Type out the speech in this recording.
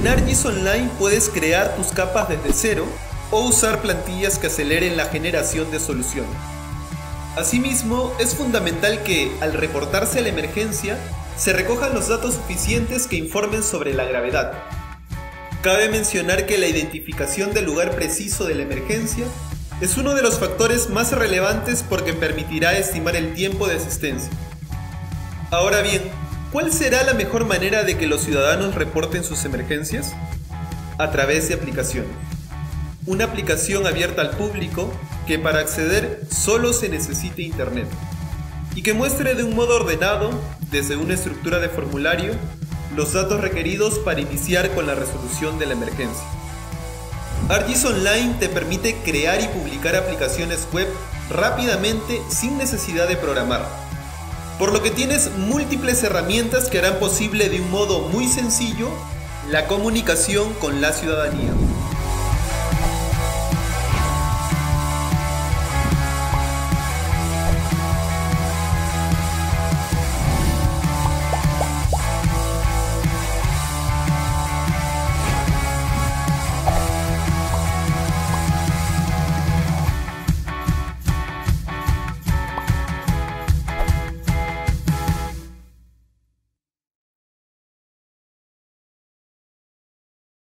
En ArcGIS Online puedes crear tus capas desde cero o usar plantillas que aceleren la generación de soluciones. Asimismo, es fundamental que, al reportarse la emergencia, se recojan los datos suficientes que informen sobre la gravedad. Cabe mencionar que la identificación del lugar preciso de la emergencia es uno de los factores más relevantes porque permitirá estimar el tiempo de asistencia. Ahora bien, ¿cuál será la mejor manera de que los ciudadanos reporten sus emergencias? A través de aplicaciones. Una aplicación abierta al público que para acceder solo se necesite internet y que muestre de un modo ordenado, desde una estructura de formulario, los datos requeridos para iniciar con la resolución de la emergencia. ArcGIS Online te permite crear y publicar aplicaciones web rápidamente sin necesidad de programar, por lo que tienes múltiples herramientas que harán posible de un modo muy sencillo la comunicación con la ciudadanía.